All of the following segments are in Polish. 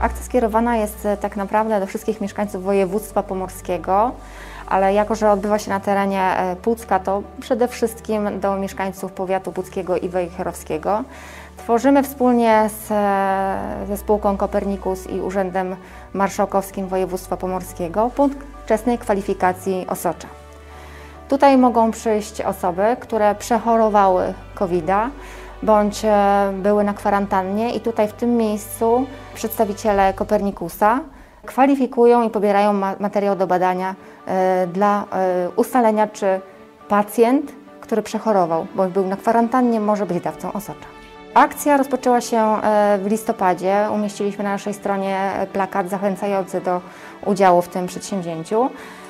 Akcja skierowana jest tak naprawdę do wszystkich mieszkańców województwa pomorskiego, ale jako że odbywa się na terenie Pucka, to przede wszystkim do mieszkańców powiatu puckiego i wejherowskiego. Tworzymy wspólnie ze spółką Copernicus i Urzędem Marszałkowskim Województwa Pomorskiego punkt wczesnej kwalifikacji osocza. Tutaj mogą przyjść osoby, które przechorowały COVID-a bądź były na kwarantannie i tutaj w tym miejscu przedstawiciele Copernicusa kwalifikują i pobierają materiał do badania dla ustalenia, czy pacjent, który przechorował bądź był na kwarantannie, może być dawcą osocza. Akcja rozpoczęła się w listopadzie. Umieściliśmy na naszej stronie plakat zachęcający do udziału w tym przedsięwzięciu.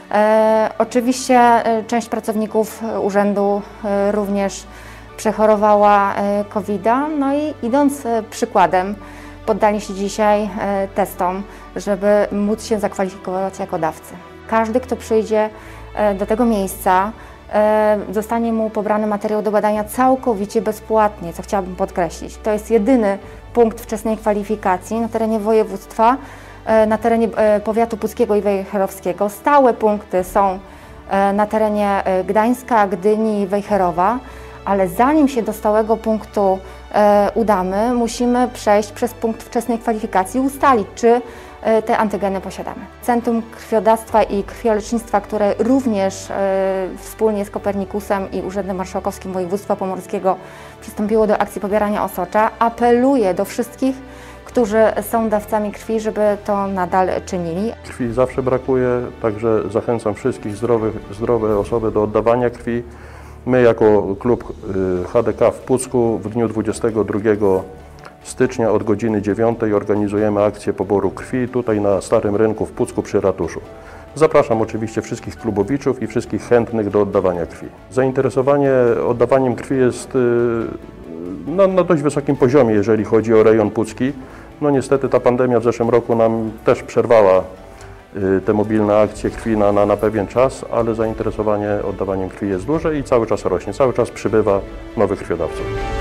Oczywiście część pracowników urzędu również przechorowała COVID-a, no i idąc przykładem, poddali się dzisiaj testom, żeby móc się zakwalifikować jako dawcy. Każdy, kto przyjdzie do tego miejsca, zostanie mu pobrany materiał do badania całkowicie bezpłatnie, co chciałabym podkreślić. To jest jedyny punkt wczesnej kwalifikacji na terenie województwa, na terenie powiatu puckiego i wejherowskiego. Stałe punkty są na terenie Gdańska, Gdyni i Wejherowa, ale zanim się do stałego punktu udamy, musimy przejść przez punkt wczesnej kwalifikacji i ustalić, czy te antygeny posiadamy. Centrum Krwiodawstwa i Krwiolecznictwa, które również wspólnie z Copernicusem i Urzędem Marszałkowskim Województwa Pomorskiego przystąpiło do akcji pobierania osocza, apeluje do wszystkich, którzy są dawcami krwi, żeby to nadal czynili. Krwi zawsze brakuje, także zachęcam wszystkich zdrowe osoby do oddawania krwi. My jako klub HDK w Pucku w dniu 22 stycznia od godziny 9 organizujemy akcję poboru krwi tutaj na Starym Rynku w Pucku przy ratuszu. Zapraszam oczywiście wszystkich klubowiczów i wszystkich chętnych do oddawania krwi. Zainteresowanie oddawaniem krwi jest na dość wysokim poziomie, jeżeli chodzi o rejon pucki. No niestety ta pandemia w zeszłym roku nam też przerwała te mobilne akcje krwi na pewien czas, ale zainteresowanie oddawaniem krwi jest duże i cały czas rośnie, cały czas przybywa nowych krwiodawców.